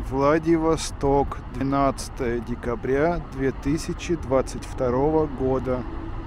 Владивосток, 12 декабря 2022 года.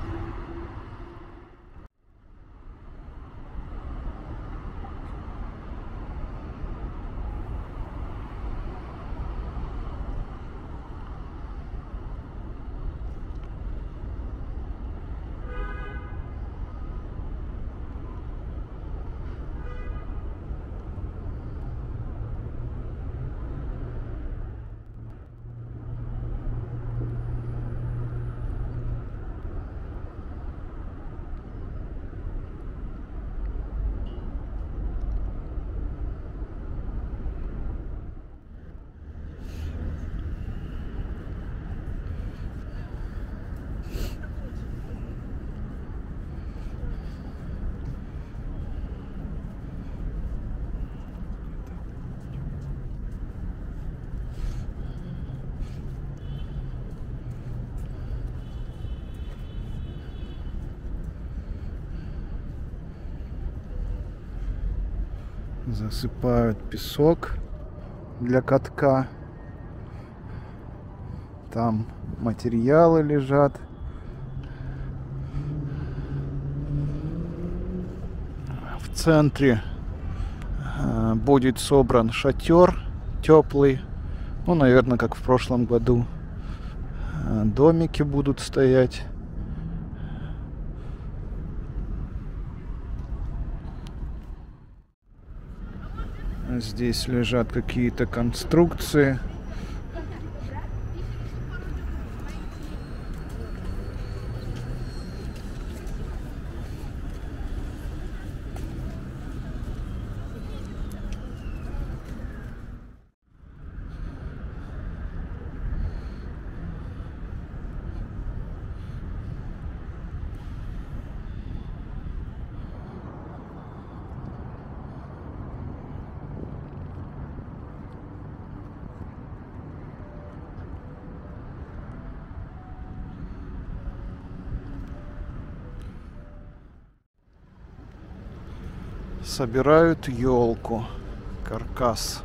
Засыпают песок для катка. Там материалы лежат. В центре будет собран шатер теплый. Ну, наверное, как в прошлом году. Домики будут стоять. Здесь лежат какие-то конструкции. Собирают елку, каркас.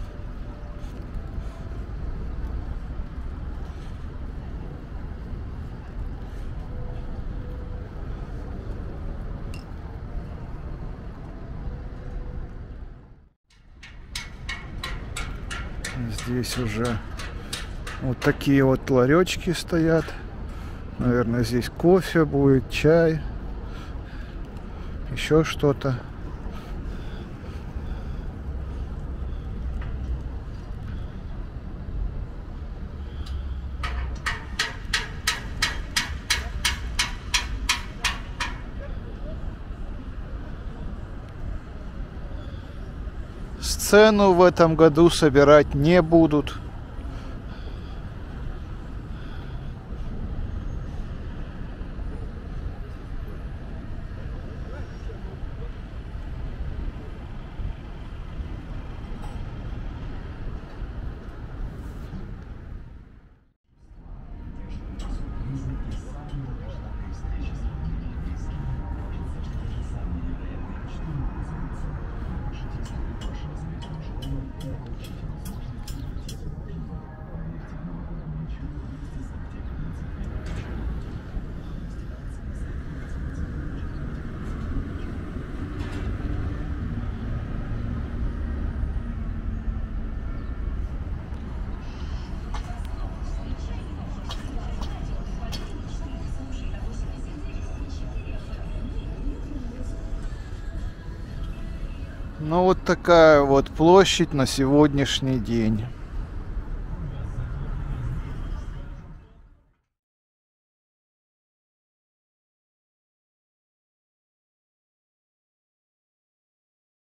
Здесь уже вот такие вот ларечки стоят. Наверное, здесь кофе будет, чай, еще что-то. Сцену в этом году собирать не будут. Ну вот такая вот площадь на сегодняшний день.